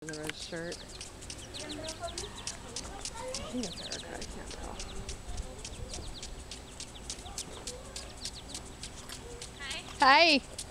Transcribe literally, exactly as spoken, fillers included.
in the red shirt. I think it's Erica, I can't tell. Hi.